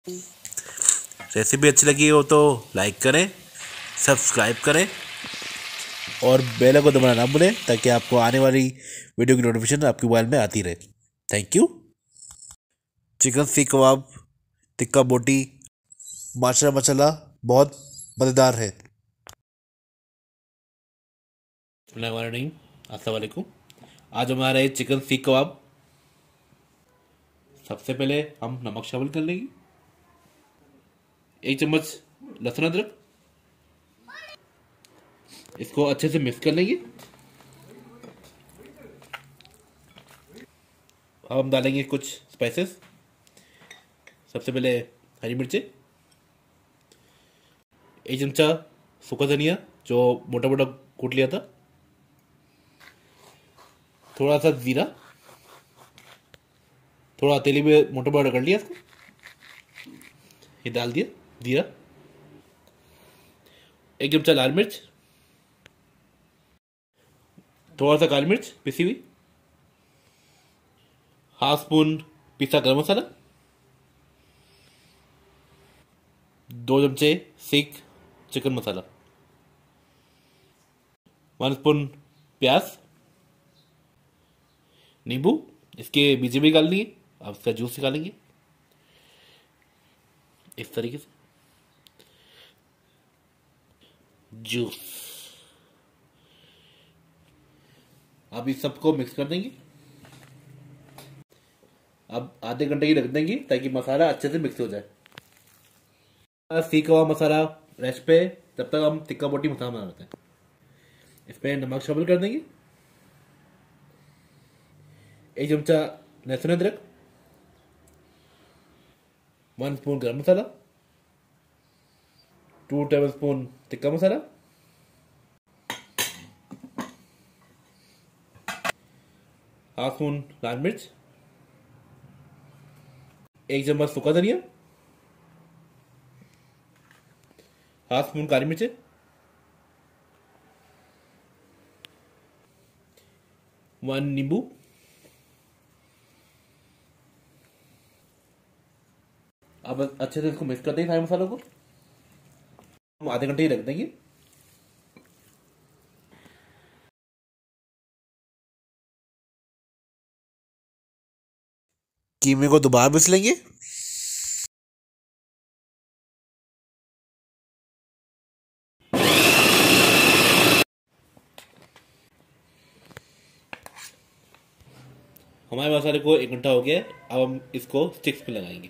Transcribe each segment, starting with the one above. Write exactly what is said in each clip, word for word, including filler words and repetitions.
Recipe अच्छी लगी हो तो लाइक करें, सब्सक्राइब करें और बेल को दबाना ना भूलें ताकि आपको आने वाली वीडियो की नोटिफिकेशन आपके मोबाइल में आती रहे। Thank you. चिकन सीख कबाब, टिक्का बोटी, माशा मसाला बहुत मज़ेदार है। अस्सलाम वालेकुम। आज हमारा है चिकन सीख कबाब। सबसे पहले हम नमक शामिल कर लेंगे, एक चम्मच लहसुन अदरक, इसको अच्छे से मिक्स कर लेंगे। अब हम डालेंगे कुछ स्पाइसेस। सबसे पहले हरी मिर्चें, एक चमचा सूखा धनिया जो मोटा मोटा कूट लिया था, थोड़ा सा जीरा, थोड़ा तेली में मोटा मोटा कर लिया इसको, ये डाल दिया जीरा, एक चमचा लाल मिर्च, थोड़ा सा काली मिर्च पिसी हुई, हाफ स्पून पिसा गरम मसाला, दो चमचे सीख चिकन मसाला, वन स्पून प्याज, नींबू, इसके बीजे भी निकाल लिए, अब इसका जूस निकालेंगे इस तरीके से। जूस, अब इस सबको मिक्स कर देंगे। अब आधे घंटे की रख देंगे ताकि मसाला अच्छे से मिक्स हो जाए। सीख कबाब मसाला रेस्ट पे, तब तक हम टिक्का बोटी मसाला बना लेते हैं। इसमें नमक शामिल कर देंगे, एक चमचा लहसुन अदरक, one spoon garam masala, two tablespoon tikka masala, half spoon लाल मिर्च, एक चम्मच सूखा धनिया, हाफ स्पून काली मिर्च, वन नींबू, अब अच्छे से इसको मिक्स कर देंगे सारे मसालों को। हम आधे घंटे ही रख देंगे। कीमे को दोबारा मिस लेंगे। हमारे मसाले को एक घंटा हो गया है। अब हम इसको स्टिक्स पे लगाएंगे।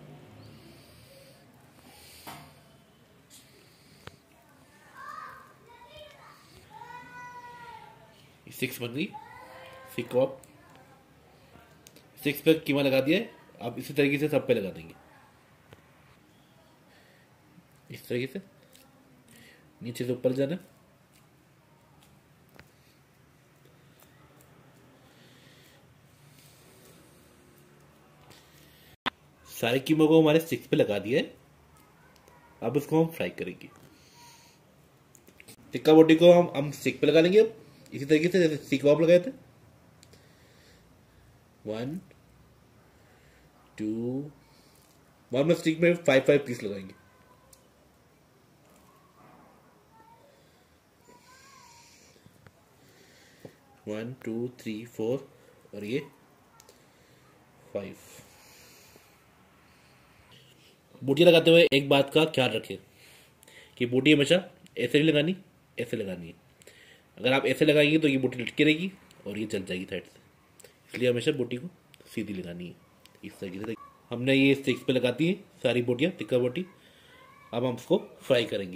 स्टिक्स बन गई। सीख कबाब स्टिक्स पे कीमा लगा दिया है। अब इसी तरीके से सब पे लगा देंगे, इस तरीके से नीचे से ऊपर जाना। सारे कीमों को हमारे स्टिक्स पे लगा दिया है। अब इसको हम फ्राई करेंगे। टिक्का बोटी को हम हम स्टिक पे लगा लेंगे। अब इसी तरीके से जैसे सीख कबाब लगाए थे। वन टू वन में स्टिक में फाइव फाइव पीस लगाएंगे। वन टू थ्री फोर और ये फाइव। बूटियाँ लगाते हुए एक बात का ख्याल रखें कि बूटी हमेशा ऐसे नहीं लगानी, ऐसे लगानी है। अगर आप ऐसे लगाएंगे तो ये बूटी लटकी रहेगी और ये जल जाएगी साइड से, इसलिए हमेशा बूटी को सीधी लगानी है। इस तरीके से हमने ये स्टिक्स पे लगाती है सारी बोटियाँ, टिक्का बोटी। अब हम इसको फ्राई करेंगे।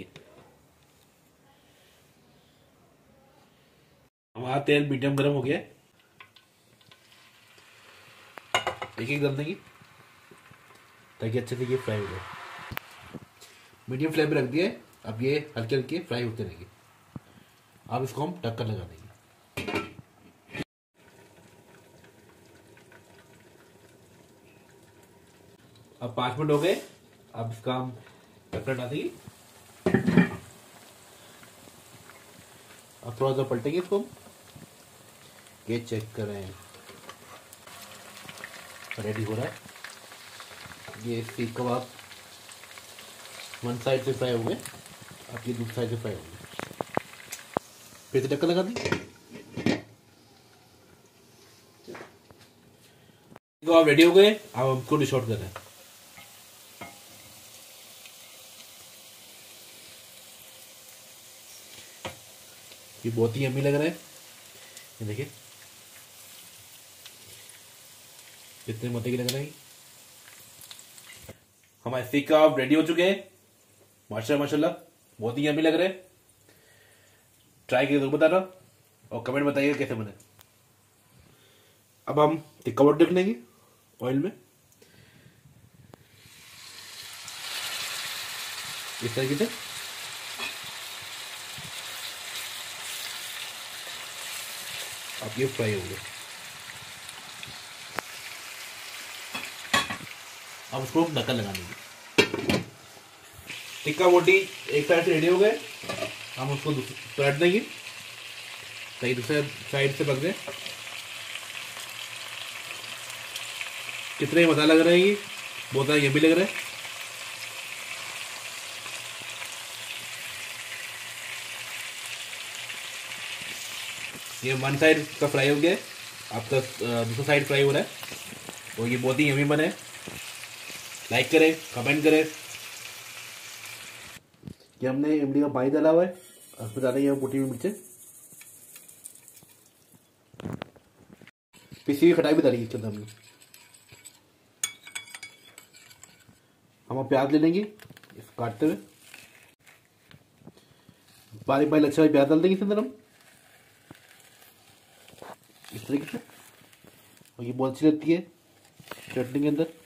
हमारा तेल मीडियम गर्म हो गया है। एक एक डाल देंगे ताकि अच्छे से ये फ्राई हो जाए। मीडियम फ्लेम पे रख दिया है। अब ये हल्के हल्के फ्राई होते रहेंगे। अब इसको हम ढक्कन लगा देंगे। अब पांच मिनट हो गए। अब इसका हम ढक्कन हटा देंगे। अब थोड़ा सा पलटेंगे इसको। ये चेक करें, रेडी हो रहा है। ये सीख कबाब वन साइड से फ्राई हो गए, आपकी दूसरी साइड से फ्राई हो गए। फिर से ढक्कन लगा दी। तो आप रेडी हो गए, अब हमको डिश आउट करना है। ये बहुत ही यम्मी लग रहा है, ये देखिए कितने मजे की लग रहा है। हमारे सीख कबाब रेडी हो चुके हैं, माशाल्लाह माशाल्लाह बहुत ही यम्मी लग रहे हैं। ट्राई करके जरूर बताना और कमेंट बताइए कैसे बने। अब हम टिक्का बोटी रख लेंगे ऑयल में इस तरीके से। अब ये फ्राई हो गया, अब उसको ढक्कन लगा देंगे। टिक्का बोटी एक साइड से रेडी हो गए, हम उसको पलट देंगे ताकि दूसरे साइड से पक जाए। कितने मजा लग रहा है, ये बहुत ये भी लग रहा है। ये वन साइड का फ्राई हो गया है, आपका दूसरा साइड फ्राई हो रहा है और ये बहुत ही यमी बना है। लाइक करें, कमेंट करें। ये हमने इमली का पानी डाला हुआ है, उसमें डालेंगे हम कुटी हुई मिर्चें, पिसी हुई खटाई भी डालेंगे इसके अंदर। हमने हम प्याज ले लेंगे इसको काटते हुए, बारीक बारीक अच्छा प्याज डाल देंगे इसके अंदर हम इस तरीके से। और ये बहुत अच्छी लगती है चटनी के अंदर।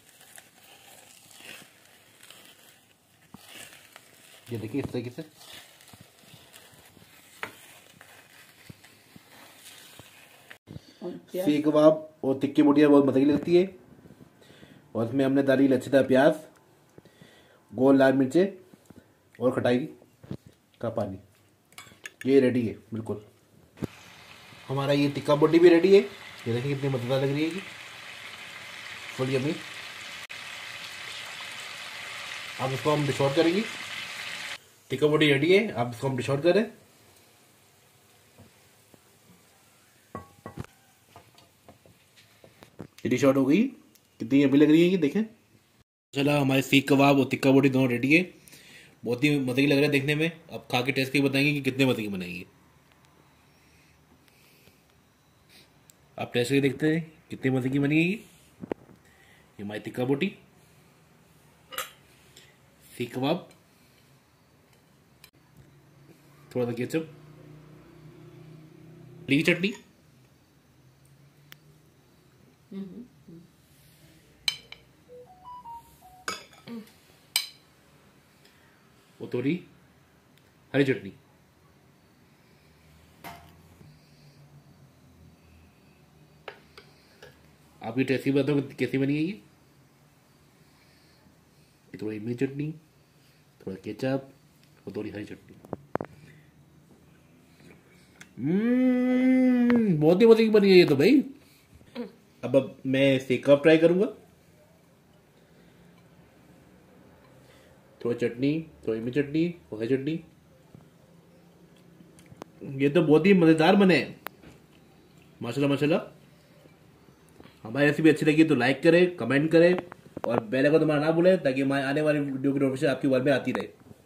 ये देखिए इस तरीके से। सीख कबाब और टिक्की बोटियाँ बहुत मजे की लगती है और उसमें हमने डाली लच्छेदार प्याज, गोल लाल मिर्चें और खटाई का पानी। ये रेडी है बिल्कुल। हमारा ये टिक्का बोटी भी रेडी है, ये देखिए कितनी मजेदार लग रही है, फुल यम्मी। अब इसको हम डिश आउट करेंगे। टिक्का बोटी रेडी है, अब इसको हम डिश आउट करें। ये डिश आउट हो गई, कितनी यम्मी लग रही है ये देखें। चला हमारे सीख कबाब और टिक्का बोटी दोनों रेडी है, बहुत ही मजे की लग रहा है देखने में। अब खा के टेस्ट करके बताएंगे कि कितने मजे की बनाएंगे। आप टेस्ट करके देखते हैं कितने मजे की बनी है ये ये हमारी टिक्का बोटी, सीख कबाब, थोड़ा सा केचप, ली चटनी, और थोड़ी हरी चटनी। आप ये टेस्ट बताओ कैसी बनी है ये। थोड़ी इमली चटनी, थोड़ा केचप और थोड़ी हरी चटनी। हम्म बहुत ही मजे की बनी है ये तो भाई। अब अब मैं सीख कबाब ट्राई करूंगा। थोड़ा चटनी, थोड़ी इमली चटनी और हरी चटनी। ये तो बहुत ही मजेदार बने हैं, माशाल्लाह माशाल्लाह। हमारी रेसिपी अच्छी लगी तो लाइक करें, कमेंट करें और बेल आइकन दबाना ना भूलें ताकि हमारे आने वाली वीडियो की नोटिफिकेशन आपके मोबाइल में आती रहे।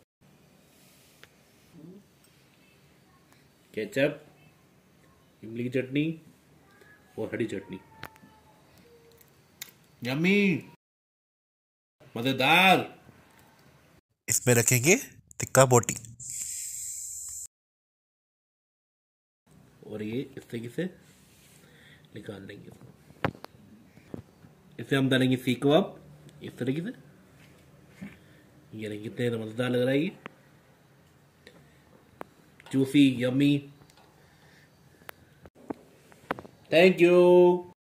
केचप, इमली की चटनी और हरी चटनी, यम्मी मजेदार। इसमें रखेंगे टिक्का बोटी। और ये इस तरीके से निकाल लेंगे इसको। इसे हम डालेंगे सीख कबाब इस तरीके से। ये नहीं कितने मजेदार लग रहा है ये, जूसी यम्मी। Thank you.